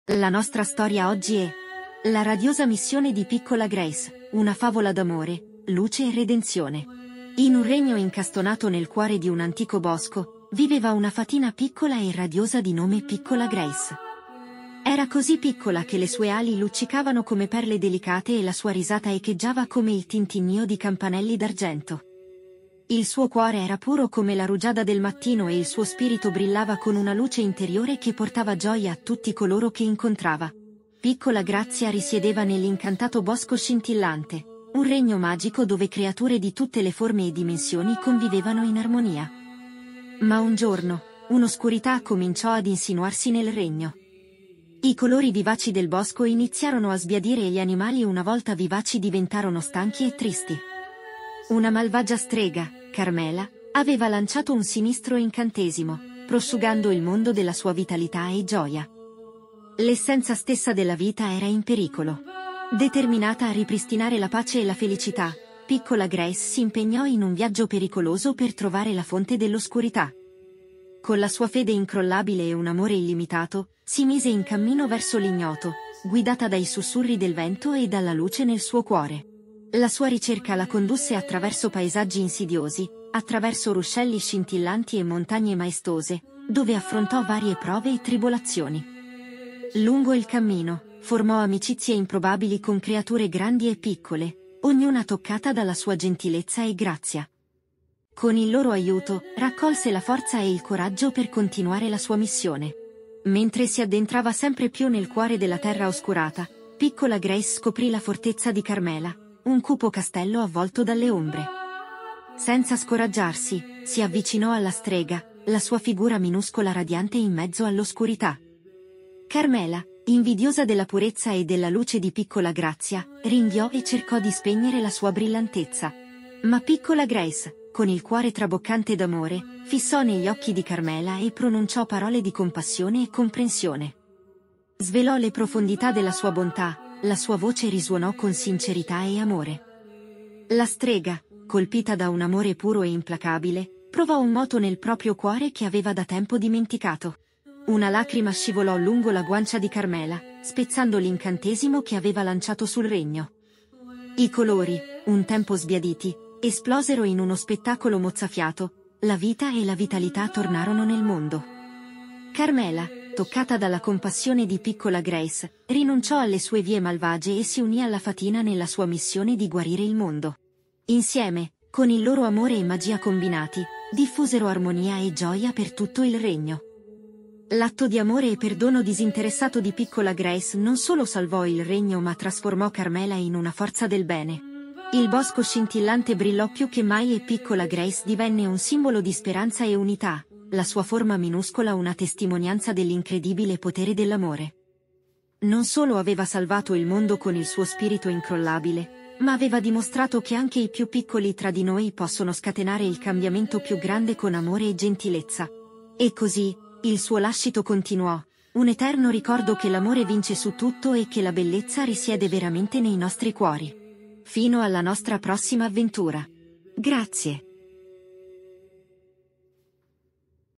La nostra storia oggi è la radiosa missione di piccola Grace, una favola d'amore, luce e redenzione. In un regno incastonato nel cuore di un antico bosco, viveva una fatina piccola e radiosa di nome Piccola Grace. Era così piccola che le sue ali luccicavano come perle delicate e la sua risata echeggiava come il tintinnio di campanelli d'argento. Il suo cuore era puro come la rugiada del mattino e il suo spirito brillava con una luce interiore che portava gioia a tutti coloro che incontrava. Piccola Grazia risiedeva nell'incantato bosco scintillante, un regno magico dove creature di tutte le forme e dimensioni convivevano in armonia. Ma un giorno, un'oscurità cominciò ad insinuarsi nel regno. I colori vivaci del bosco iniziarono a sbiadire e gli animali una volta vivaci diventarono stanchi e tristi. Una malvagia strega, Carmela, aveva lanciato un sinistro incantesimo, prosciugando il mondo della sua vitalità e gioia. L'essenza stessa della vita era in pericolo. Determinata a ripristinare la pace e la felicità, piccola Grace si impegnò in un viaggio pericoloso per trovare la fonte dell'oscurità. Con la sua fede incrollabile e un amore illimitato, si mise in cammino verso l'ignoto, guidata dai sussurri del vento e dalla luce nel suo cuore. La sua ricerca la condusse attraverso paesaggi insidiosi, attraverso ruscelli scintillanti e montagne maestose, dove affrontò varie prove e tribolazioni. Lungo il cammino, formò amicizie improbabili con creature grandi e piccole, ognuna toccata dalla sua gentilezza e grazia. Con il loro aiuto, raccolse la forza e il coraggio per continuare la sua missione. Mentre si addentrava sempre più nel cuore della terra oscurata, piccola Grace scoprì la fortezza di Carmela, un cupo castello avvolto dalle ombre. Senza scoraggiarsi, si avvicinò alla strega, la sua figura minuscola radiante in mezzo all'oscurità. Carmela, invidiosa della purezza e della luce di piccola Grazia, ringhiò e cercò di spegnere la sua brillantezza. Ma piccola Grace, con il cuore traboccante d'amore, fissò negli occhi di Carmela e pronunciò parole di compassione e comprensione. Svelò le profondità della sua bontà, la sua voce risuonò con sincerità e amore. La strega, colpita da un amore puro e implacabile, provò un moto nel proprio cuore che aveva da tempo dimenticato. Una lacrima scivolò lungo la guancia di Carmela, spezzando l'incantesimo che aveva lanciato sul regno. I colori, un tempo sbiaditi, esplosero in uno spettacolo mozzafiato, la vita e la vitalità tornarono nel mondo. Carmela, toccata dalla compassione di piccola Grace, rinunciò alle sue vie malvagie e si unì alla fatina nella sua missione di guarire il mondo. Insieme, con il loro amore e magia combinati, diffusero armonia e gioia per tutto il regno. L'atto di amore e perdono disinteressato di piccola Grace non solo salvò il regno ma trasformò Carmela in una forza del bene. Il bosco scintillante brillò più che mai e piccola Grace divenne un simbolo di speranza e unità, la sua forma minuscola una testimonianza dell'incredibile potere dell'amore. Non solo aveva salvato il mondo con il suo spirito incrollabile, ma aveva dimostrato che anche i più piccoli tra di noi possono scatenare il cambiamento più grande con amore e gentilezza. E così, il suo lascito continuò, un eterno ricordo che l'amore vince su tutto e che la bellezza risiede veramente nei nostri cuori. Fino alla nostra prossima avventura. Grazie.